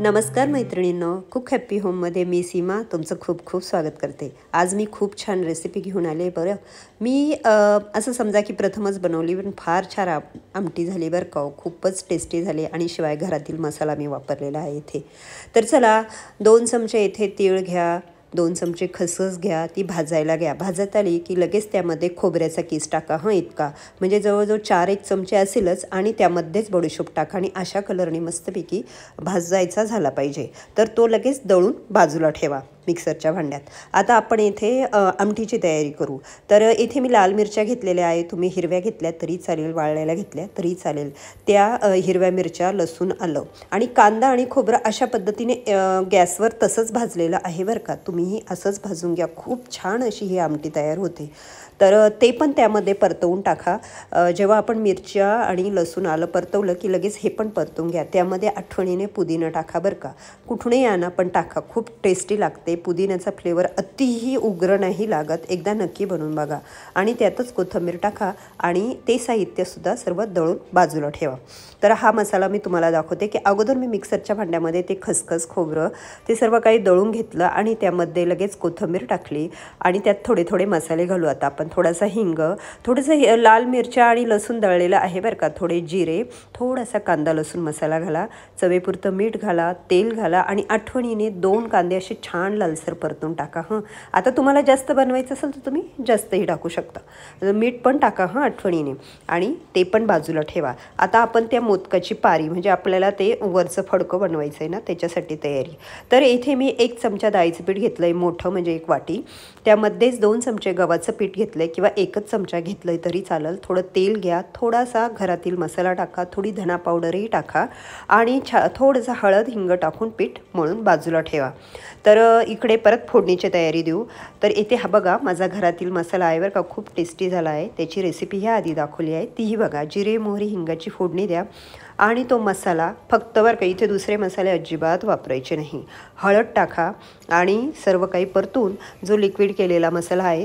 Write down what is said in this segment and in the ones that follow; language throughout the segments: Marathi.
नमस्कार मैत्रिणींनो, कुक हॅप्पी होममध्ये मी सीमा तुमचं खूप खूप स्वागत करते। आज मी खूप छान रेसिपी घेऊन आले। बरं मी असं समजा की प्रथमच बनवली, पण फार छान आमटी झाली बरं का, खूपच टेस्टी झाली आणि शिवाय घरातील मसाला मी वापरलेला आहे इथे। तर चला 2 चमचे इथे तीळ घ्या, 2 चमचे खसखस घ्या, ती भाजायला घ्या। भाजत आली की लगेच त्यामध्ये खोबऱ्याचा किस टाका, इतका म्हणजे जवळजवळ 4-1 चमचे असेलच, आणि त्यामध्येच बडीशोप टाका आणि अशा कलरने मस्तपैकी भाजायचा झाला पाहिजे। तर तो लगेच दळून बाजूला ठेवा मिक्सरच्या भांड्यात। आता आपण इथे आमटीची तयारी करू। तर इथे मी लाल मिरच्या घेतलेल्या आहे, तुम्ही हिरव्या घेतल्या तरी चालेल, वाळलेल्या घेतल्या तरी चालेल। त्या हिरव्या मिरच्या, लसूण, आलं आणि कांदा आणि खोबरं अशा पद्धतीने गॅसवर तसंच भाजलेलं आहे बरं का, तुम्हीही असंच भाजून घ्या, खूप छान अशी ही आमटी तयार होते। तर ते पण त्यामध्ये परतवून टाका। जेव्हा आपण मिरच्या आणि लसूण आलं परतवलं की लगेच हे पण परतवून घ्या। त्यामध्ये आठवणीने पुदिना टाका बरं का, कुठूनही आणा पण टाका, खूप टेस्टी लागते। पुदिन्याचा फ्लेवर अतिही उग्र नाही लागत, एकदा नक्की बनवून बघा। आणि त्यातच कोथिंबीर टाका आणि ते साहित्यसुद्धा सर्व दळून बाजूला ठेवा। तर हा मसाला मी तुम्हाला दाखवते की अगोदर मी मिक्सरच्या भांड्यामध्ये ते खसखस, खोबरं ते सर्व काही दळून घेतलं आणि त्यामध्ये लगेच कोथिंबीर टाकली आणि त्यात थोडे थोडे मसाले घालू। आता आपण थोडासा हिंग, थोडंसं लाल मिरच्या आणि लसूण दळलेलं आहे बरं का, थोडे जिरे, थोडासा कांदा लसूण मसाला घाला, चवीपुरतं मीठ घाला, तेल घाला आणि आठवणीने 2 कांदे असे छान लालसर परतून टाका। आता तुम्हाला जास्त बनवायचं असेल तर तुम्ही जास्तही टाकू शकता, मीठ पण टाका आठवणीने, आणि ते पण बाजूला ठेवा। आता आपण त्या मोदकाची पारी म्हणजे आपल्याला ते वरचं फडकं बनवायचं आहे ना, त्याच्यासाठी तयारी। तर इथे मी 1 चमचा डाळीचं पीठ घेतलं आहे, मोठं म्हणजे 1 वाटी, त्यामध्येच 2 चमचे गव्हाचं पीठ घेतलं आहे किंवा 1च चमचा घेतलं तरी चालेल। थोडं तेल घ्या, थोडासा घरातील मसाला टाका, थोडी धना पावडरही टाका आणि थोडंसं हळद, हिंग टाकून पीठ मळून बाजूला ठेवा। तर इकडे परत फोडणीची तयारी देऊ। तर इथे हा बघा माझा घरातील मसाला आहे बरं का, खूप टेस्टी झाला आहे, त्याची रेसिपी ह्या आधी दाखवली आहे, तीही बघा। जिरे, मोहरी, हिंगाची फोडणी द्या आणि तो मसाला फक्त बरं का, इथे दुसरे मसाले अजिबात वापरायचे नाही। हळद टाका आणि सर्व काही परतून जो लिक्विड केलेला मसाला आहे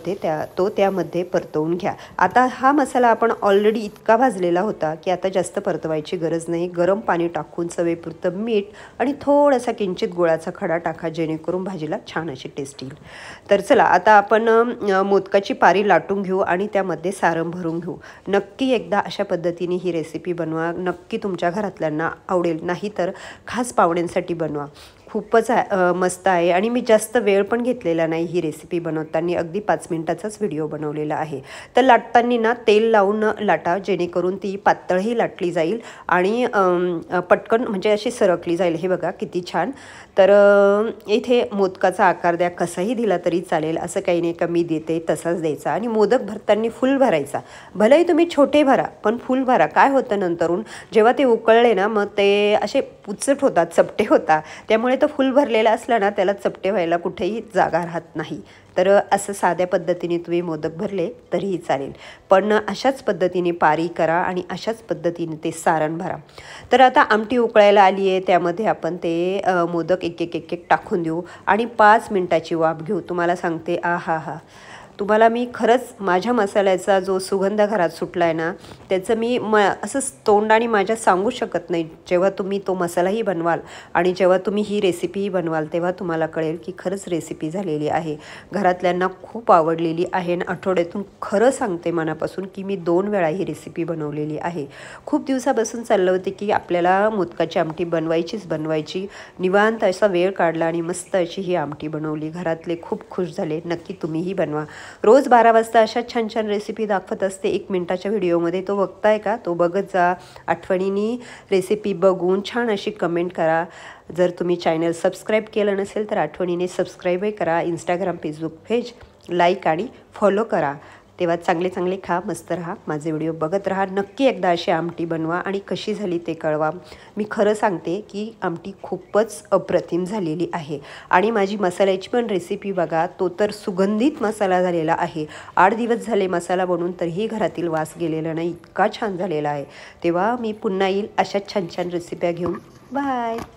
तो त्यामध्ये परतवून घ्या। आता हा मसाला आपण ऑलरेडी इतका भाजलेला होता की आता जास्त परतवायची गरज नाही। गरम पाणी टाकून चवीपुरतं मीठ आणि थोडासा किंचित गुळाचा खडा टाका, जेणेकरून भाजीला छान अशी टेस्ट येईल। तर चला आता आपण मोदकाची पारी लाटून घेऊ आणि त्यामध्ये सारण भरून घेऊ। नक्की एकदा अशा पद्धतीने ही रेसिपी बनवा, नक्की तुमच्या घरातल्यांना आवडेल, नाही तर खास पाहुण्यांसाठी बनवा, खूपच मस्त आहे। आणि मी जास्त वेळ पण घेतलेला नाही ही रेसिपी बनवताना, अगदी 5 मिनिटाचाच व्हिडिओ बनवलेला आहे। तर लाटताना ना तेल लावून लाटा, जेणेकरून ती पातळही लाटली जाईल आणि पटकन म्हणजे अशी सरकली जाईल। हे बघा किती छान। तर इथे मोदकाचा आकार द्या, कसाही दिला तरी चालेल, असं काही नाही का मी देते तसाच द्यायचा। आणि मोदक भरताना फुल भरायचा, भलेही तुम्ही छोटे भरा पण फुल भरा। काय होतं नंतरून जेव्हा ते उकळले ना, मग ते असे पुचट होतात, चपटे होतात, त्यामुळे तो फुल भरलेला असला ना त्याला चपटे व्हायला कुठेही जागा राहत नाही। तर असं साध्या पद्धतीने तुम्ही मोदक भरले तरीही चालेल, पण अशाच पद्धतीने पारी करा आणि अशाच पद्धतीने ते सारण भरा। तर आता आमटी उकळायला आली आहे, त्यामध्ये आपण ते मोदक एक एक टाकून देऊ आणि 5 मिनिटाची वाफ घेऊ। तुम्हाला सांगते आहा, तुम्हाला मी खरंच माझ्या मसाल्याचा जो सुगंध घरात सुटला आहे ना, त्याचं मी असं तोंडाने माझ्या सांगू शकत नाही। जेव्हा तुम्ही तो मसालाही बनवाल आणि जेव्हा तुम्ही ही रेसिपीही बनवाल, तेव्हा तुम्हाला कळेल की खरंच रेसिपी झालेली आहे, घरातल्यांना खूप आवडलेली आहे। आणि आठवड्यातून खरं सांगते मनापासून की मी 2 वेळा ही रेसिपी बनवलेली आहे। खूप दिवसापासून चाललं होते की आपल्याला मोदकाची आमटी बनवायची, निवांत असा वेळ काढला आणि मस्त अशी ही आमटी बनवली, घरातले खूप खुश झाले। नक्की तुम्हीही बनवा। रोज 12 वाजता अशा छान छान रेसिपी दाखवत असते 1 मिनिटाच्या व्हिडिओमध्ये, तो बघताय का, तो बघत जा। आठवणीने रेसिपी बघून छान अशी कमेंट करा। जर तुम्ही चॅनल सबस्क्राईब केलं नसेल तर आठवणीने सबस्क्राईबही करा। इंस्टाग्राम, फेसबुक पेज लाईक आणि फॉलो करा। तेव्हा चांगले खा, मस्त राहा, माझे व्हिडिओ बघत राहा। नक्की एकदा अशी आमटी बनवा आणि कशी झाली ते कळवा। मी खरं सांगते की आमटी खूपच अप्रतिम झालेली आहे। आणि माझी मसाल्याची पण रेसिपी बघा, तो तर सुगंधित मसाला झालेला आहे। 8 दिवस झाले मसाला बनवून तरीही घरातील वास गेलेला नाही, इतका छान झालेला आहे। तेव्हा मी पुन्हा येईल अशा छान छान रेसिप्या घेऊन। बाय।